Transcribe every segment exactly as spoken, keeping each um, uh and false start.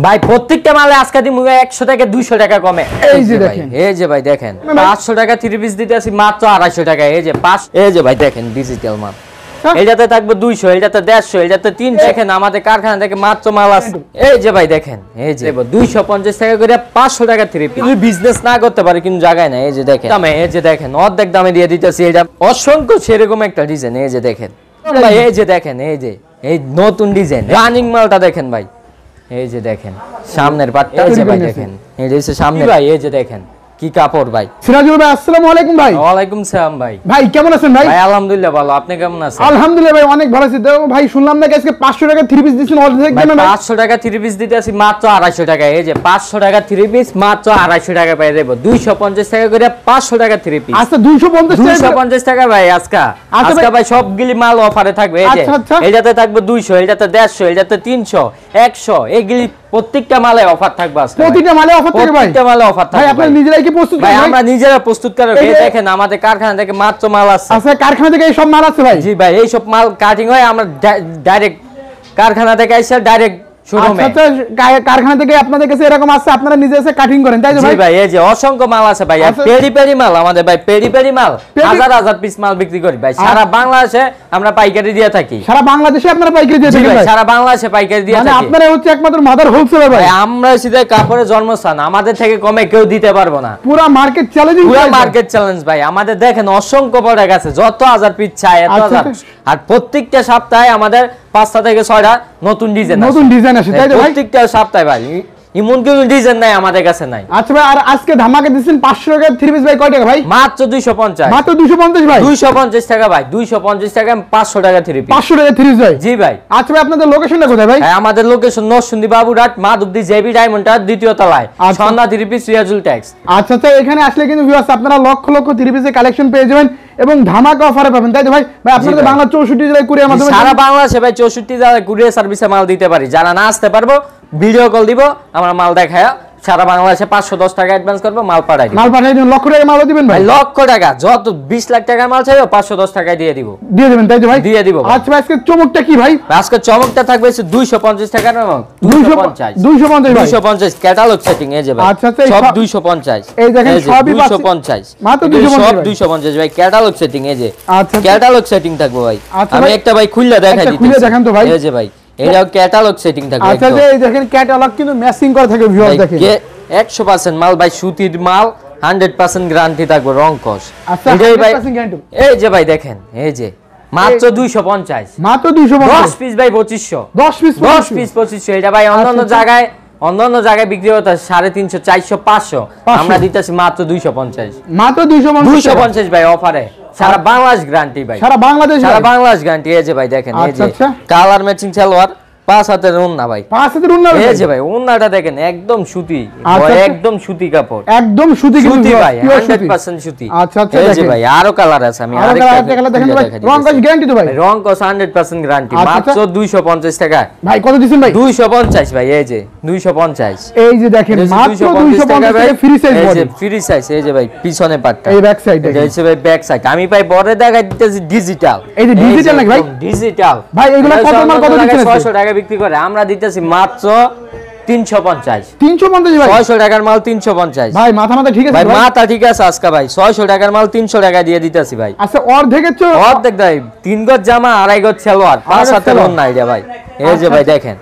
ভাই প্রত্যেকটা মালে আজকে দিমু একশো টাকা দুইশো টাকা কমে। এই যে দেখেন, এই যে ভাই দেখেন পাঁচশো টাকা থ্রি পিস দিতে আসি মাত্র আড়াইশো টাকা। এই যে পাঁচ, এই যে ভাই দেখেন ডিজিটাল মাল, এইটাতে থাকবে দুইশো, এইটাতে দেড়শো, এইটাতে তিনশো। দেখেন আমাদের কারখানা থেকে মাত্র মাল আছে। এই যে ভাই দেখেন, এই যে দুইশো পঞ্চাশ টাকা করে পাঁচশো টাকা থ্রি পিস। বিজনেস না করতে পারে কিন্তু জায়গায় না। এই যে দেখেন দামে, এই যে দেখেন অর্ধেক দামে দিয়ে দিতেছি। এটা অসংখ্য সেরকম একটা ডিজাইন। এই যে দেখেন ভাই, এই যে দেখেন, এই যে এই নতুন ডিজাইন রানিং মালটা দেখেন ভাই। এই যে দেখেন সামনের পাটটা, এই যে ভাই দেখেন, এই যে সামনে ভাই, এই যে দেখেন কি কাপড় ভাই। সিরাজুল ভাই আসসালামু আলাইকুম ভাই। ওয়া আলাইকুম সালাম ভাই। ভাই কেমন আছেন ভাই? ভাই আলহামদুলিল্লাহ ভালো, আপনি কেমন আছেন? আলহামদুলিল্লাহ ভাই অনেক ভালো আছি। তো ভাই শুনলাম না আজকে পাঁচশো টাকা থ্রি পিস দিছেন অর্ধেক দামে ভাই। পাঁচশো টাকা থ্রি পিস দিতে আসি মাত্র আড়াইশো টাকা। এই যে পাঁচশো টাকা থ্রি পিস মাত্র আড়াইশো টাকা পাই দেব। দুইশো পঞ্চাশ টাকা করে পাঁচশো টাকা থ্রি পিস। আচ্ছা দুইশো পঞ্চাশ টাকা, দুইশো পঞ্চাশ টাকা ভাই আজকে। আজকে ভাই সবগুলি মাল অফারে থাকবে। এই যে এইটাতে থাকবে দুইশো, এইটাতে দেড়শো, এইটাতে তিনশো, একশো, এইগুলি প্রত্যেকটা মালে অফার থাকবে আজকে। প্রত্যেকটা মালে অফার থাকবে ভাই। প্রত্যেকটা মালে অফার থাকবে ভাই। আপনারা নিজেরাই কি প্রস্তুত করেন ভাই? ভাই? আমরা নিজেরা প্রস্তুত করে। এই দেখেন আমাদের কারখানা থেকে মাত্র মাল আছে। আচ্ছা কারখানা থেকে এই সব মাল আছে ভাই? জি ভাই, এই সব মাল কাটিং হয় আমরা ডাইরেক্ট কারখানা থেকে এসে ডাইরেক্ট শোরুমে। আচ্ছা কারখানা থেকে আপনাদের কাছে এরকম আছে, আপনারা নিজে এসে কাটিং করেন তাই তো ভাই? জি ভাই, এই যে অসংখ্য মাল আছে ভাই। আর পেরি পেরি মাল আমাদের ভাই, পেরি পেরি মাল হাজার হাজার পিস মাল বিক্রি করি ভাই। সারা বাংলাদেশে আমরা পাইকারি দিয়ে থাকি। সারা বাংলাদেশে আপনারা পাইকারি দিয়ে থাকেন ভাই? সারা বাংলাদেশে পাইকারি দিয়ে থাকি। মানে আপনারা হচ্ছে একমাত্র মাদার হোলসেলার ভাই। আমরা সিধা কাপড়ের জন্মস্থান, আমাদের থেকে কমে কেউ দিতে পারবো না। পুরো মার্কেট চ্যালেঞ্জিং, পুরো মার্কেট চ্যালেঞ্জ ভাই। আমাদের দেখেন অসংখ্য প্রোডাক্ট আছে, যত হাজার পিস চাই এত হাজার। আর প্রত্যেকটা সপ্তাহে আমাদের পাঁচটা থেকে ছয়টা নতুন ডিজাইন নতুন ডিজাইন আসে তাই তো ভাই? প্রত্যেকটা সপ্তাহে ভাই এমন কোন ডিজাইন নাই আমাদের কাছে নাই। আচ্ছা ভাই, আর আজকে ধামাকা দিচ্ছেন পাঁচশো টাকা থ্রি পিস ভাই কয় টাকা ভাই? মাত্র দুইশো পঞ্চাশ। মাত্র দুইশো পঞ্চাশ ভাই? দুইশো পঞ্চাশ টাকা ভাই, দুইশো পঞ্চাশ টাকা পাঁচশো টাকা থ্রি পিস। পাঁচশো টাকা থ্রি পিস ভাই? জি ভাই। আচ্ছা ভাই আপনাদের লোকেশনটা কোথায় ভাই? আমাদের location Narsingdi Baburhat Madhabdi JB diamond tower দ্বিতীয় তলায়, Sandhya three piece Riazul tex. আচ্ছা আচ্ছা, এখানে আসলে কিন্তু ভিউয়ার্স আপনারা লক্ষ লক্ষ থ্রি পিসের কালেকশন পেয়ে যাবেন এবং ধামাকা অফারে পাবেন তাই তো ভাই? ভাই আপনাদের বাংলা চৌষট্টি জেলায় কুরিয়ার মাধ্যমে সারা বাংলাদেশে ভাই চৌষট্টি জেলায় কুরিয়ার সার্ভিসে মাল দিতে পারি। যারা না আসতে পারবো ভিডিও কল দিব, আমরা মাল দেখায় সারা বাংলাদেশে পাঁচশো দশ টাকা অ্যাডভান্স করবো, মাল পাঠাই দিব। মাল পাঠাই দিবেন, লক্ষ টাকা মাল দিবেন ভাই? লক্ষ টাকা যত বিশ লাখ টাকার মাল চাইবে পাঁচশো দশ টাকায় দিয়ে দিব। দিয়ে দিবেন তাই তো ভাই? দিয়ে দিব। আচ্ছা ভাই আজকে চমকটা কি ভাই? আজকে চমকটা থাকবে দুইশো পঞ্চাশ টাকার এবং দুইশো পঞ্চাশ দুইশো পঞ্চাশ দুইশো পঞ্চাশ ক্যাটালগ সেটিং। এই যে ভাই আচ্ছা আচ্ছা, সব দুইশো পঞ্চাশ। এই দেখেন সবই দুইশো পঞ্চাশ, মাত্র দুইশো পঞ্চাশ সব দুইশো পঞ্চাশ ভাই ক্যাটালগ সেটিং। এই যে আচ্ছা ক্যাটালগ সেটিং থাকবে ভাই। আমি একটা ভাই খুলে দেখাই দিচ্ছি, খুলে দেখান তো ভাই। এই যে ভাই এটাও ক্যাটালগ সেটিং থাকবে। আচ্ছা এই দেখেন ক্যাটালগ কিন্তু ম্যাচিং করা থাকে ভিউয়ার্স দেখেন। একশো পার্সেন্ট মাল ভাই, সুতির মাল, হান্ড্রেড পার্সেন্ট গ্যারান্টি থাকবে, রং কস। এটাই ভাই এই যে ভাই দেখেন, এই যে মাত্র দুইশো পঞ্চাশ। মাত্র দুইশো পঞ্চাশ। দশ পিস ভাই পঁচিশশো। দশ পিস দশ পিস পঁচিশশো। এটা ভাই অন্যান্য জায়গায় অন্যান্য জায়গায় বিক্রি হতো সাড়ে তিনশো, চারশো, পাঁচশো, আমরা দিতেছি মাত্র দুইশো পঞ্চাশ। মাত্র দুইশো পঞ্চাশ। দুইশো পঞ্চাশ ভাই অফারে, সারা বাংলাদেশ গ্যারান্টি ভাই। সারা বাংলাদেশ, সারা বাংলাদেশ গ্যারান্টি। এই যে ভাই দেখেন, এই যে কালার ম্যাচিং সালোয়ার, পাঁচ হাতের ওন্না ভাই। পাঁচ হাতের ওন্না? এই যে ভাই ওন্নাটা দেখেন একদম সুতি, একদম সুতি কাপড়, একদম সুতি সুতি ভাই, একশো পার্সেন্ট সুতি। আচ্ছা আচ্ছা, এই যে ভাই আরো কালার আছে, আমি আরেকটা কালার দেখেন ভাই। রং কস গ্যারান্টি তো ভাই? রং কস একশো পার্সেন্ট গ্যারান্টি, মাত্র দুইশো পঞ্চাশ টাকা। ভাই কত দিবেন ভাই? দুইশো পঞ্চাশ ভাই। এই যে দুইশো পঞ্চাশ। এই যে দেখেন মাত্র দুইশো পঞ্চাশ টাকা ফ্রি সাইজ বডি। এই যে ফ্রি সাইজ। এই যে ভাই পিছনে পাটটা, এই ব্যাক সাইড দেখেন। এই যে ভাই ব্যাক সাইড আমি ভাই বড় দেখাই দিতেছি ডিজিটাল। এই যে ডিজিটাল নাকি ভাই? ডিজিটাল ভাই এগুলা কত মাল কত দিচ্ছেন? ছয়শো টাকা বিক্রি করে, আমরা দিতেছি মাত্র তিনশো পঞ্চাশ। তিনশো পঞ্চাশ ভাই? ছয়শো টাকার মাল তিনশো পঞ্চাশ ভাই। মাথা মাথা ঠিক আছে ভাই? মাথা ঠিক আছে আজকে ভাই। ছয়শো টাকার মাল তিনশো টাকা দিয়ে দিতেছি ভাই। আচ্ছা অর্ধেকের চেয়ে অর্ধেক ভাই, তিন গজ জামা আড়াই গজ সালোয়ার, পাঁচ হাতের ওন্না। এই যে ভাই, এই যে ভাই দেখেন,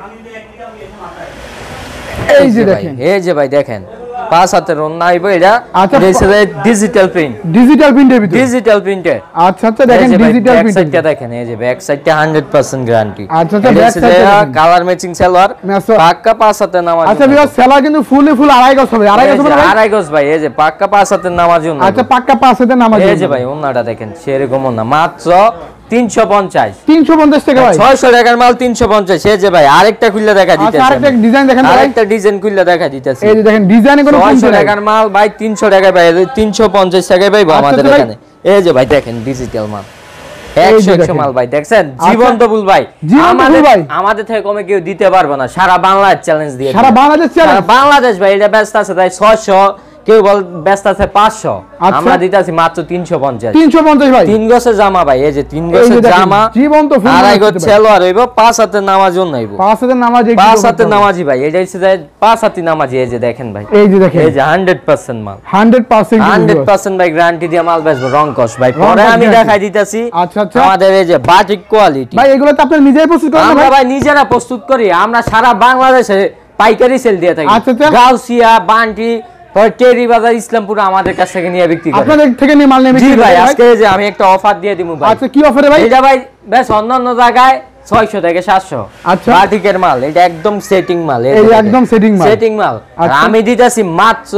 এই যে দেখেন, এই যে ভাই দেখেন পাঁচ হাতের ওন্না আইবো। এটা ডিজিটাল প্রিন্ট, ডিজিটাল প্রিন্টের ভিতর, ডিজিটাল প্রিন্টে। আচ্ছা আচ্ছা দেখেন ডিজিটাল প্রিন্ট। সাইডটা দেখেন, এই যে ব্যাক সাইডটা একশো পার্সেন্ট গ্যারান্টি। আচ্ছা আচ্ছা ব্যাক সাইডটা কালার ম্যাচিং সালোয়ার, পাক্কা পাঁচ হাতের নামাজ। আচ্ছা ভিউয়ার সালোয়ার কিন্তু ফুলি ফুল আড়াই গজ হবে। আড়াই গজ হবে ভাই? আড়াই গজ ভাই। এই যে পাক্কা পাঁচ হাতের নামাজ জন্য। আচ্ছা পাক্কা পাঁচ হাতের নামাজ। এই যে ভাই ওন্নাটা দেখেন সেরকম ওন্না, মাত্র তিনশো পঞ্চাশ। তিনশো পঞ্চাশ টাকা ভাই? ছয়শো টাকার মাল তিনশো পঞ্চাশ। এই যে ভাই আরেকটা খুলে দেখা দিতেছি। আচ্ছা আরেকটা ডিজাইন দেখেন ভাই। আরেকটা ডিজাইন খুলে দেখা দিতেছি। এই যে দেখেন ডিজাইনে কোনো ছয়শো টাকার মাল ভাই তিনশো টাকায় পাই, তিনশো পঞ্চাশ টাকায় পাই আমাদের এখানে। এই যে ভাই দেখেন ডিজিটাল মাল, একশো একশো মাল ভাই দেখছেন, জীবন্ত ফুল ভাই। আমাদের থেকে কমে কেউ দিতে পারবে না, সারা বাংলাদেশ চ্যালেঞ্জ দিয়ে। সারা বাংলাদেশ চ্যালেঞ্জ? বাংলাদেশ ভাই এটা ব্যস্ত আছে তাই ছয়শো কেউ বল ব্যস্ত আছে পাঁচশো, আমরা দিতেছি মাত্র তিনশো পঞ্চাশ। তিনশো পঞ্চাশ ভাই, তিন গছের জামা ভাই, এই যে তিন গছের জামা, জীবন্ত আড়াই গজ সালোয়ার হইব, পাঁচ হাতের নামাজ জন্য হইব, পাঁচ হাতের নামাজ, পাঁচ হাতের নামাজি ভাই, এটা হচ্ছে পাঁচ হাতের নামাজি। এই যে দেখেন ভাই, এই যে দেখেন, এই যে হান্ড্রেড পার্সেন্ট মাল, হান্ড্রেড পার্সেন্ট হান্ড্রেড পার্সেন্ট ভাই গ্যারান্টি দিয়ে মাল বেচবো, রং কস ভাই। পরে আমি দেখাই দিতেছি আচ্ছা আচ্ছা আমাদের এই যে বাটিক কোয়ালিটি ভাই, এগুলো তো আপনি নিজেই প্রস্তুত করেন? আমরা ভাই নিজেরা প্রস্তুত করি, আমরা সারা বাংলাদেশে পাইকারি সেল দিয়ে থাকি। আচ্ছা আচ্ছা, গাউসিয়া, বান্টি, টেরি বাজার, ইসলামপুর আমাদের কাছ থেকে নিয়ে বিক্রি করি। আপনাদের থেকে নিয়ে মাল নিয়ে বিক্রি করেন? ভাই আজকে যে আমি একটা অফার দিয়ে দিমু ভাই। আচ্ছা, কি অফারে ভাই? এটা ভাই বেশ অন্যান্য জায়গায় ছয়শো থেকে সাতশো, আচ্ছা বাটিকের মাল, এটা একদম সেটিং মাল, এই একদম সেটিং মাল, সেটিং মাল। আমি দিতেছি মাত্র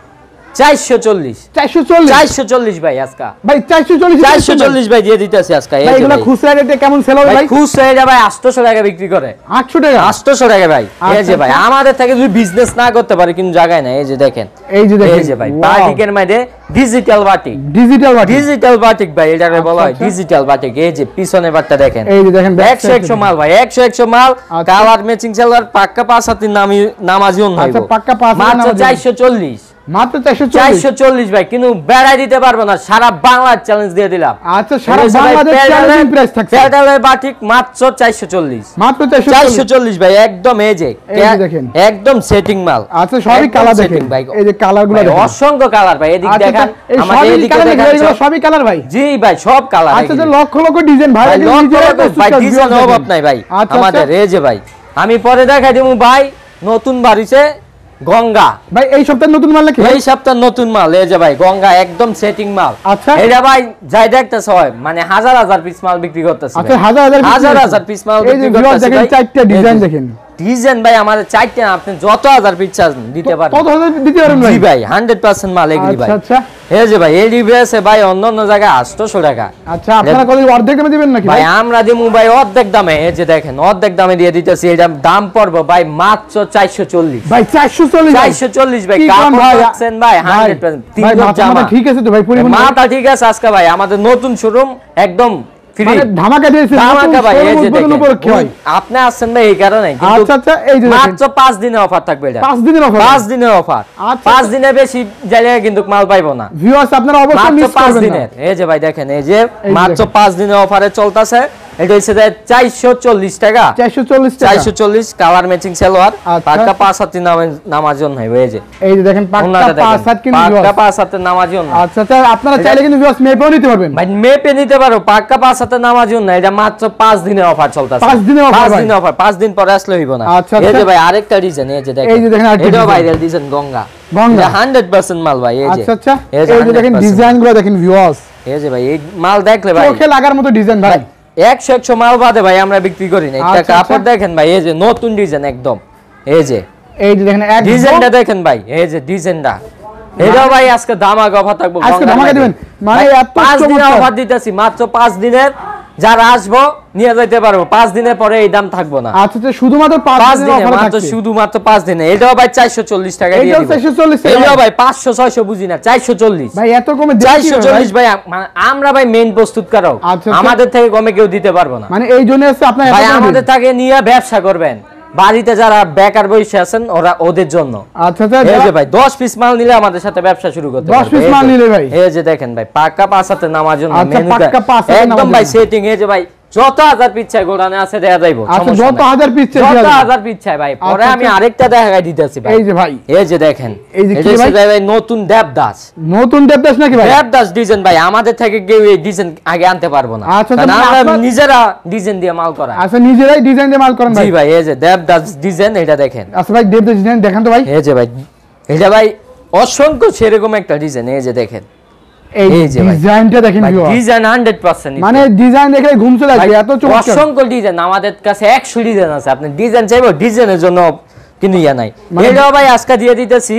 চারশো চল্লিশ, চারশো চল্লিশ, চারশো চল্লিশ ভাই আজকে ভাই, চারশো চল্লিশ, চারশো চল্লিশ ভাই দিয়ে দিতেছি আজকে। ভাই এগুলো খুচরা রেটে কেমন সেল হবে ভাই? খুচরা এটা ভাই আটশো টাকা বিক্রি করে, আটশো টাকা, আটশো টাকা ভাই। এই যে ভাই আমাদের থেকে যদি বিজনেস না করতে পারে কিন্তু জায়গায় না। এই যে দেখেন, এই যে দেখেন, এই যে ভাই বাটিকের মধ্যে digital batik, digital batik, digital batik ভাই, এটাকে বলা হয় ডিজিটাল বাটিক। এই যে পিছনে বাটটা দেখেন, এই যে দেখেন, একশো একশো মাল ভাই, একশো একশো মাল, কালার ম্যাচিং সেলার, পাক্কা পাঁচ হাতের নামি নামাজি অন্য, আচ্ছা পাক্কা পাঁচ হাতের মাত্র চারশো চল্লিশ, মাত্র চারশো চল্লিশ ভাই, কিন্তু বেড়াই দিতে পারবো না, সারা বাংলার চ্যালেঞ্জ দিয়ে দিলাম। আচ্ছা, সারা বাংলাদেশ চ্যালেঞ্জ প্রাইস থাকছে, প্যাডালের বাটিক মাত্র চারশো চল্লিশ, মাত্র চারশো চল্লিশ ভাই, একদম এই যে দেখেন, একদম সেটিং মাল। আচ্ছা সবই কালার দেখেন ভাই, এই যে কালারগুলো দেখেন, অসংখ্য কালার ভাই, এদিক দেখেন, আমাদের এদিকে দেখেন, এগুলো সবই কালার ভাই। জি ভাই, সব কালার। আচ্ছা, যে লক্ষ লক্ষ ডিজাইন ভাই, ভাই ডিজাইন অভাব নাই ভাই আমাদের। এই যে ভাই আমি পরে দেখাই দিমু ভাই, নতুন বাড়িছে গঙ্গা ভাই, এই সপ্তাহে নতুন মাল নাকি? এই সপ্তাহে নতুন মাল, এই যে ভাই গঙ্গা একদম সেটিং মাল। আচ্ছা, এটা ভাই যাই দেখতেছ হয় মানে হাজার হাজার পিস মাল বিক্রি করতেছে। আচ্ছা, হাজার হাজার হাজার হাজার পিস মাল বিক্রি করতেছে। দেখেন চারটা ডিজাইন দেখেন, ডিজাইন ভাই আমাদের চারটা, আপনি যত হাজার পিস চান দিতে পারেন। কত হাজার দিতে পারেন ভাই? জি ভাই হান্ড্রেড পার্সেন্ট মাল এগুলি ভাই। আচ্ছা, এই যে ভাই এই ডিভাইসে ভাই অন্য অন্য জায়গায় আটশো টাকা। আচ্ছা, আপনারা কত অর্ধেক দামে দিবেন নাকি ভাই? আমরা দিমু ভাই অর্ধেক দামে। এই যে দেখেন অর্ধেক দামে দিয়ে দিতেছি, এটা দাম পড়বে ভাই মাত্র চারশো চল্লিশ ভাই, চারশো চল্লিশ, চারশো চল্লিশ ভাই। কাপড় পাচ্ছেন ভাই হান্ড্রেড পার্সেন্ট, তিন গজ জামা। ঠিক আছে তো ভাই, পরিমাণ মাথা ঠিক আছে আজকে ভাই, আমাদের নতুন শোরুম একদম মানে ধামাকা দিয়েছে, ধামাকা ভাই। এই যে দেখেন আপনি আসছেন ভাই এই কারণে, আচ্ছা আচ্ছা, এই যে মাত্র পাঁচ দিনের অফার থাকবে, এটা পাঁচ দিনের অফার, পাঁচ দিনের অফার, পাঁচ দিনের বেশি যাইলে কিন্তু মাল পাইবো না ভিউয়ার্স, আপনারা অবশ্যই মিস করবেন না। এই যে ভাই দেখেন, এই যে মাত্র পাঁচ দিনের অফারে চলতেছে, এটা হচ্ছে চারশো চল্লিশ টাকা, চারশো চল্লিশ, চারশো চল্লিশ কালার ম্যাচিং সালোয়ার, পাক্কা পাঁচ হাতের নামাজ জন্য। এই যে এই যে দেখেন পাক্কা পাঁচ হাত, কিন্তু পাক্কা পাঁচ হাতের নামাজ জন্য। আচ্ছা আচ্ছা, আপনারা চাইলে কিন্তু ভিউয়ার্স মেপেও নিতে পারবেন ভাই, মেপে নিতে পারো, পাক্কা পাঁচ হাতের নামাজ জন্য। এটা মাত্র পাঁচ দিনের অফার চলতেছে, পাঁচ দিনের অফার, পাঁচ দিনের অফার, পাঁচ দিন পরে আসলে হইব না। আচ্ছা, এই যে ভাই আরেকটা ডিজাইন, এই যে দেখেন, এই যে দেখেন এটাও viral design Ganga, Ganga hundred percent মাল ভাই। এই যে আচ্ছা আচ্ছা, এই যে দেখেন ডিজাইনগুলো দেখেন ভিউয়ার্স, এই যে ভাই এই মাল দেখলে ভাই চোখে লাগার মতো ডিজাইন ভাই, একশো একশো মাল বাদে ভাই আমরা বিক্রি করি না। একটা কাপড় দেখেন ভাই, এই যে নতুন ডিজাইন একদম, এই যে এই যে দেখেন এক ডিজাইনটা দেখেন ভাই, এই যে ডিজাইনটা, এটাও ভাই আজকে ধামাকা অফার থাকবে, আজকে ধামাকা দিবেন মানে এত পাঁচ দিনের অফার দিতেছি, মাত্র পাঁচ দিনের। যারা আসবো নিয়ে যাইতে পারবো, পাঁচ দিনের পরে এই দাম থাকবো না। আচ্ছা, শুধুমাত্র পাঁচ দিনের অফার মাত্র, শুধুমাত্র পাঁচ দিনে। এটাও ভাই চারশো চল্লিশ টাকা দিয়ে দিব, চারশো চল্লিশ, এটাও ভাই পাঁচশো ছয়শো বুঝি না, চারশো চল্লিশ ভাই, এত কমে চারশো চল্লিশ ভাই। আমরা ভাই মেইন প্রস্তুতকারক, আমাদের থেকে কমে কেউ দিতে পারবো না। মানে এই জন্য আছে আপনারা ভাই আমাদের থেকে নিয়ে ব্যবসা করবেন, বাড়িতে যারা বেকার বসে আছেন ওরা ওদের জন্য। আচ্ছা আচ্ছা, এই যে ভাই দশ পিস মাল নিলে আমাদের সাথে ব্যবসা শুরু করতে পারবে। দশ পিস মাল নিলে ভাই, এই যে দেখেন ভাই পাক্কা পাঁচ হাতে নামার জন্য মেনুটা একদম ভাই সেটিং। এই যে ভাই যত হাজার পিস চাই গোডানে আছে দেয়া যাইবো, আচ্ছা যত হাজার পিস চাই, যত হাজার পিস চাই ভাই। পরে আমি আরেকটা দেখাই দিতেছি ভাই, এই যে ভাই, এই যে দেখেন, এই যে কি ভাই, ভাই নতুন দেবদাস, নতুন দেবদাস নাকি ভাই? দেবদাস ডিজাইন ভাই, আমাদের থেকে কেউ এই ডিজাইন আগে আনতে পারবো না, কারণ আমরা নিজেরা ডিজাইন দিয়ে মাল করা। আচ্ছা, নিজেরাই ডিজাইন দিয়ে মাল করেন ভাই? জি ভাই, এই যে দেবদাস ডিজাইন, এটা দেখেন। আচ্ছা ভাই, দেবদাস ডিজাইন দেখান তো ভাই। এই যে ভাই এটা ভাই অসংখ্য সেরকম একটা ডিজাইন, এই যে দেখেন, এই যে ডিজাইনটা দেখেন ভিউয়ার, ডিজাইন হান্ড্রেড পার্সেন্ট, মানে ডিজাইন দেখে ঘুম চলে আসে, এত চমৎকার। অসংখ্য ডিজাইন, আমাদের কাছে একশো ডিজাইন আছে। আপনি ডিজাইন চাইবো, ডিজাইনের জন্য কিন্তু ইয়া নাই। এটাও ভাই আজকে দিয়ে দিতেছি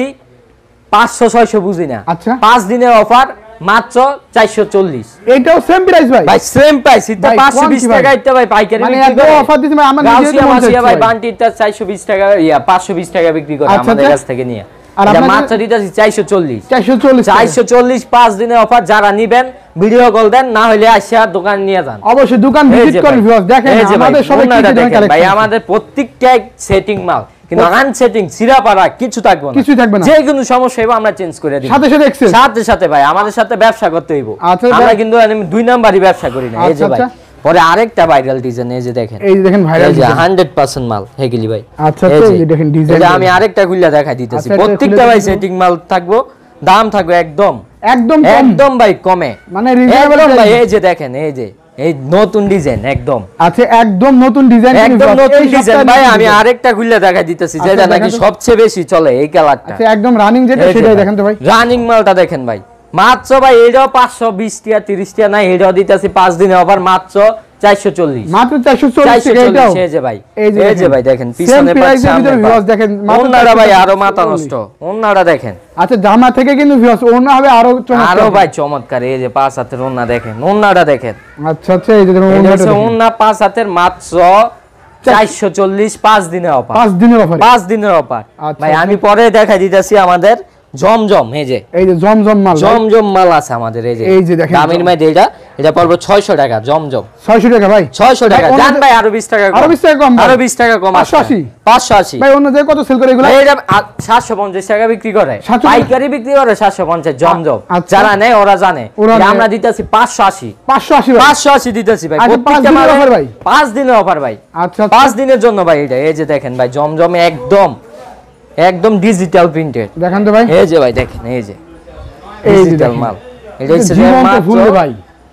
পাঁচশো ছয়শো বুঝি না। আচ্ছা, পাঁচ দিনের অফার মাত্র চারশো চল্লিশ। এটাও সেম প্রাইস ভাই? ভাই সেম প্রাইস, এটা পাঁচশো বিশ টাকা, এটা ভাই পাইকারি মানে এত অফার দিতে ভাই আমরা নিজে তো মনে ভাই বান্টিটা চারশো বিশ টাকা, ইয়া পাঁচশো বিশ টাকা বিক্রি করে আমাদের কাছ থেকে নিয়ে। আর এটা মাত্র দিতেছি চারশো চল্লিশ, চারশো চল্লিশ, চারশো চল্লিশ পাঁচ দিনের অফার। যারা নিবেন ভিডিও কল দেন, না হলে আসিয়া দোকান নিয়ে যান, অবশ্যই দোকান ভিজিট করেন ভিউয়ার্স। দেখেন আমাদের সবাই কি দেখেন ভাই, আমাদের প্রত্যেকটা সেটিং মাল, কিন্তু আনসেটিং সিরাপাড়া কিছু থাকবে না, কিছু থাকবে না, যে কোনো সমস্যা হবে আমরা চেঞ্জ করে দিই সাথে সাথে এক্সেল সাথে সাথে ভাই। আমাদের সাথে ব্যবসা করতে হইব, আচ্ছা, আমরা কিন্তু দুই নাম্বারই ব্যবসা করি না। এই যে ভাই পরে আরেকটা ভাইরাল ডিজাইন, এই যে দেখেন, এই যে দেখেন ভাইরাল ডিজাইন হান্ড্রেড পার্সেন্ট মাল হেগিলি ভাই। আচ্ছা এই যে দেখেন ডিজাইন, এটা আমি আরেকটা খুলে দেখাই দিতেছি। প্রত্যেকটা ভাই সেটিং মাল থাকবো, দাম থাকবে একদম একদম একদম ভাই কমে, মানে রিজনেবল ভাই। এই যে দেখেন, এই যে এই নতুন ডিজাইন একদম, আচ্ছা একদম নতুন ডিজাইন, একদম নতুন ডিজাইন ভাই। আমি আরেকটা খুলে দেখাই দিতেছি যেটা নাকি সবচেয়ে বেশি চলে এই কালারটা। আচ্ছা একদম রানিং যেটা সেটাই দেখেন তো ভাই, রানিং মালটা দেখেন ভাই। মাত্র ভাই এটাও পাঁচশো বিশ টাকা তিরিশ টাকা নাই, এটাও দিতেছি পাঁচ দিনে অফার মাত্র চারশো চল্লিশ, মাত্র চারশো চল্লিশ টাকা। এটাও এই যে ভাই, এই যে ভাই দেখেন পিছনে পাচ্ছেন ভিউয়ার্স দেখেন, ওন্নাটা ভাই আরো মাথা নষ্ট, ওন্নাটা দেখেন। আচ্ছা জামা থেকে কিন্তু ভিউয়ার্স ওন্না হবে আরো চমৎকার, আরো ভাই চমৎকার। এই যে পাঁচ হাতের ওন্না দেখেন, ওন্নাটা দেখেন। আচ্ছা আচ্ছা এই যে দেখেন ওন্নাটা, ওন্না পাঁচ হাতের মাত্র চারশো চল্লিশ, পাঁচ দিনের অফার, পাঁচ দিনের অফার, পাঁচ দিনের অফার ভাই। আমি পরে দেখাই দিতেছি আমাদের জমজম, এই যে এই যে জমজম মাল, জমজম মাল আছে আমাদের। এই যে এই যে দেখেন দামির মাই এটা এটা পড়বে ছয়শো টাকা জমজম, ছয়শো টাকা ভাই, ছয়শো টাকা। জান ভাই আরো বিশ টাকা কম, আরো বিশ টাকা কম, আরো বিশ টাকা কম, পাঁচশো আশি, পাঁচশো আশি ভাই। অন্য জায়গায় কত সেল করে এগুলো? এটা সাতশো পঞ্চাশ টাকা বিক্রি করে, পাইকারি বিক্রি করে সাতশো পঞ্চাশ জমজম। যারা নেয় ওরা জানে, আমরা দিতেছি পাঁচশো আশি, পাঁচশো আশি, পাঁচশো আশি দিতেছি ভাই। প্রত্যেকটা মাল অফার ভাই, পাঁচ দিনের অফার ভাই। আচ্ছা পাঁচ দিনের জন্য ভাই এটা। এই যে দেখেন ভাই জমজমে একদম একদম ডিজিটাল প্রিন্টেড দেখেন তো ভাই, এই যে ভাই দেখেন, এই যে ডিজিটাল মাল, এটা হচ্ছে ফুল ভাই।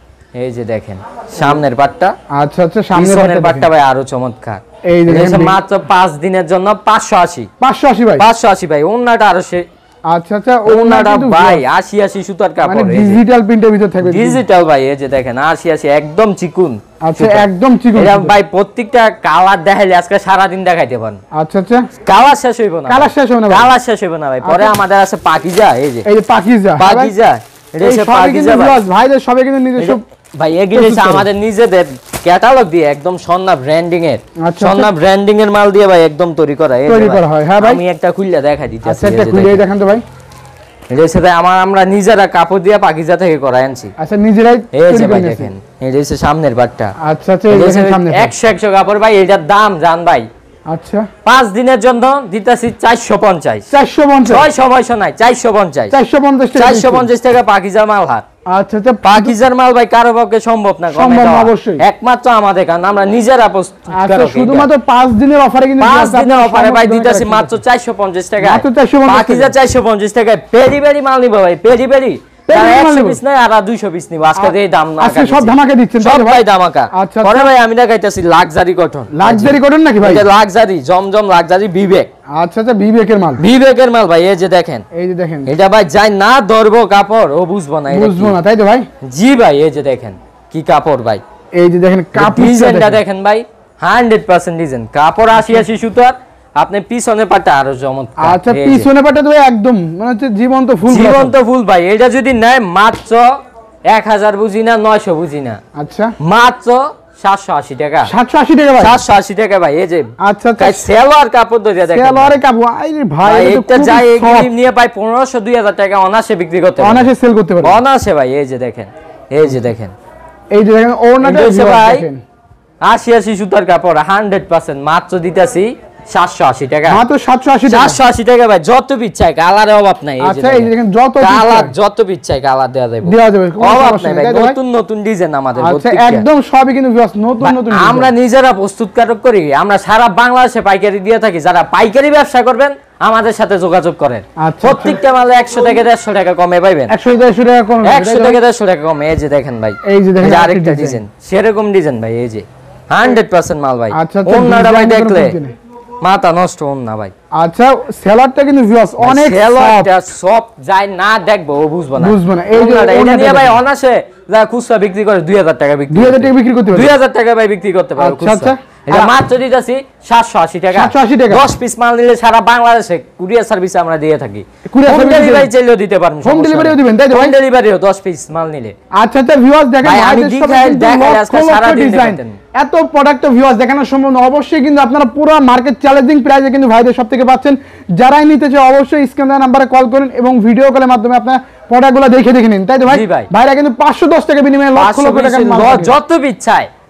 এই যে দেখেন সামনের পাটটা, আচ্ছা আচ্ছা সামনের পাটটা ভাই আরো চমৎকার। এই যে দেখেন মাত্র পাঁচ দিনের জন্য পাঁচশো আশি, পাঁচশো আশি ভাই, পাঁচশো আশি ভাই। ওন্নাটা আরো সে, আচ্ছা আচ্ছা ওন্নাটা ভাই আশি আশি সুতার কাপড়, মানে ডিজিটাল প্রিন্টের ভিতর থাকবে, ডিজিটাল ভাই। এই যে দেখেন আশি আশি একদম চিকুন, আচ্ছা একদম চিকুন। এটা ভাই প্রত্যেকটা কালার দেখাইলে আজকে সারা দিন দেখাইতে পারেন। আচ্ছা আচ্ছা কালার শেষ হইব না, কালার শেষ হবে না, কালার শেষ হইব না ভাই। পরে আমাদের আছে পাকিজা, এই যে এই যে পাকিজা, পাকিজা এটা হচ্ছে পাকিজা ভাইদের সবাই কিন্তু নিজস্ব ভাই। এগুলো হচ্ছে আমাদের নিজেদের ক্যাটালগ দিয়ে একদম সন্না ব্র্যান্ডিং এর, সন্না ব্র্যান্ডিং এর মাল দিয়ে ভাই একদম তৈরি করা, তৈরি করা হয়। হ্যাঁ ভাই আমি একটা খুললা দেখাই দিতেছি, আচ্ছা এটা খুলে দেখেন তো ভাই। এটা হচ্ছে ভাই আমার আমরা নিজেরা কাপড় দিয়ে পাকিজা থেকে করাই আনছি। আচ্ছা নিজেরাই এই যে ভাই দেখেন, এটা হচ্ছে সামনের পাটটা। আচ্ছা আচ্ছা এই দেখেন সামনে একশো একশো কাপড় ভাই। এটার দাম জান ভাই, আচ্ছা পাঁচ দিনের জন্য দিতেছি চারশো পঞ্চাশ, চারশো পঞ্চাশ, ছয়শো পয়সা নাই, চারশো পঞ্চাশ, চারশো পঞ্চাশ, চারশো পঞ্চাশ টাকা পাকিজার মাল হাত। আচ্ছা আচ্ছা পাকিজার মাল ভাই কারো পক্ষে সম্ভব না, সম্ভব না অবশ্যই, একমাত্র আমাদের, কারণ আমরা নিজেরা প্রস্তুত। আচ্ছা শুধুমাত্র পাঁচ দিনের অফারে কিন্তু পাঁচ দিনের অফারে ভাই দিতেছি মাত্র চারশো পঞ্চাশ টাকা, মাত্র চারশো পঞ্চাশ, পাকিজা চারশো পঞ্চাশ টাকা। পেরি পেরি মাল নিব ভাই, পেরি পেরি একশো পিস নাই আর দুইশো পিস নিব আজকে। এই দাম না, আজকে সব ধামাকা দিচ্ছেন সব ভাই ধামাকা। আচ্ছা পরে ভাই আমি দেখাইতেছি লাক্সারি কটন, লাক্সারি কটন নাকি ভাই? এটা লাক্সারি জমজম লাক্সারি বিবেক। আচ্ছা আচ্ছা বিবেকের মাল, বিবেকের মাল ভাই। এই যে দেখেন, এই যে দেখেন এটা ভাই যাই না ধরবো কাপড় ও বুঝবো না, বুঝবো না তাই তো ভাই। জি ভাই এই যে দেখেন কি কাপড় ভাই, এই যে দেখেন কাপড় ডিজাইনটা দেখেন ভাই, হান্ড্রেড পার্সেন্ট ডিজাইন কাপড়, আশি আশি সুতার। আপনি পিছনে পাটা আরো চমৎকার। আচ্ছা পিছনে পাটা তো একদম মানে হচ্ছে জীবন্ত ফুল, জীবন্ত ফুল ভাই। এটা যদি নেয় মাত্র এক হাজার বুঝি না, নয়শো বুঝি না, আচ্ছা মাত্র সাতশো আশি টাকা, সাতশো আশি টাকা ভাই, সাতশো আশি টাকা ভাই। এই যে আচ্ছা আচ্ছা সেলোয়ার কাপড় ধরে দেখেন, সেলোয়ারের কাপড় আরে ভাই এটা যাই এগুলি নিয়ে পাই পনেরোশো দুই হাজার টাকা অনাসে বিক্রি করতে পারে, অনাসে সেল করতে পারে, অনাসে ভাই। এই যে দেখেন, এই যে দেখেন, এই যে দেখেন ওনাটা ভাই দেখেন আশি আশি সুতার কাপড় হান্ড্রেড পার্সেন্ট মাত্র দিতেছি সাতশো আশি টাকা, মাত্র সাতশো আশি টাকা, সাতশো আশি টাকা ভাই। যত পিচ্ছায় কালারের অভাব নাই। আচ্ছা এই দেখেন যত কালার যত পিচ্ছায় কালার দেওয়া যাবে, দেওয়া যাবে, অভাব নাই ভাই। নতুন নতুন ডিজাইন আমাদের, আচ্ছা একদম সবই কিন্তু নতুন নতুন। আমরা নিজেরা প্রস্তুতকারক করি, আমরা সারা বাংলাদেশে পাইকারি দিয়ে থাকি। যারা পাইকারি ব্যবসা করবেন আমাদের সাথে যোগাযোগ করেন, প্রত্যেকটা মালে একশো থেকে দেড়শো টাকা কমে পাইবেন, একশো দেড়শো টাকা কমে, একশো থেকে দেড়শো টাকা কমে। এই যে দেখেন ভাই, এই যে দেখেন আরেকটা ডিজাইন সেরকম ডিজাইন ভাই। এই যে হান্ড্রেড পার্সেন্ট মাল ভাই। আচ্ছা ওন্নাটা ভাই দেখলে মাথা নষ্ট ওন্না ভাই। আচ্ছা সেলারটা কিন্তু ভিউয়ার্স অনেক সেলারটা সব যাই না দেখবো ও বুঝবো না, বুঝবো না। এই যে এটা নিয়ে ভাই অনাসে যা খুচরা বিক্রি করে দুই হাজার টাকা বিক্রি, দুই হাজার টাকা বিক্রি করতে পারে, দুই হাজার টাকা ভাই বিক্রি করতে পারে। আচ্ছা আচ্ছা এটা মাত্র দিতেছি সাতশো আশি টাকা, সাতশো আশি টাকা। দশ পিস মাল নিলে সারা বাংলাদেশে কুরিয়ার সার্ভিস আমরা দিয়ে থাকি, হোম ডেলিভারি চাইলেও দিতে পারবেন, হোম ডেলিভারিও দিবেন তাই তো? হোম ডেলিভারিও দশ পিস মাল নিলে। আচ্ছা আচ্ছা ভিউয়ার্স দেখেন আমি দেখাই দেখাই আজকে সারা দিন ডিজাইন এত প্রোডাক্ট ভিউয়ার্স দেখানো সম্ভব না, অবশ্যই কিন্তু আপনারা পুরো মার্কেট চ্যালেঞ্জিং প্রাইসে কিন্তু ভাইদের সব থেকে পাচ্ছেন। যারাই নিতে চায় অবশ্যই স্ক্রিন দেওয়া নাম্বারে কল করুন এবং ভিডিও কলের মাধ্যমে আপনারা প্রোডাক্টগুলো দেখে দেখে নিন তাই তো ভাই? ভাইরা কিন্তু পাঁচশো দশ টাকা বিনিময়ে লক্ষ লক্ষ টাকা মাল, যত ইচ্ছায়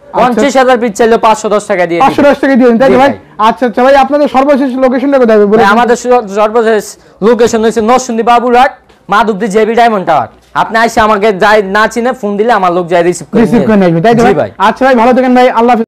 পঞ্চাশ হাজার পিস চাইলে পাঁচশো দশ টাকা দিয়ে পাঁচশো দশ টাকা দিয়ে দিন, তাই তো ভাই? আচ্ছা আচ্ছা ভাই, আপনাদের সর্বশেষ লোকেশনটা কোথায় বলে দিন। আমাদের সর্বশেষ লোকেশন হচ্ছে Narsingdi Baburhat, Madhabdi JB diamond tower. আপনি আইসা আমাকে যাই না চিনে ফোন দিলে আমার লোক যাই রিসিভ করে রিসিভ করে নেবেন, তাই তো ভাই? আচ্ছা ভাই, ভালো থাকেন ভাই, আল্লাহ হাফেজ।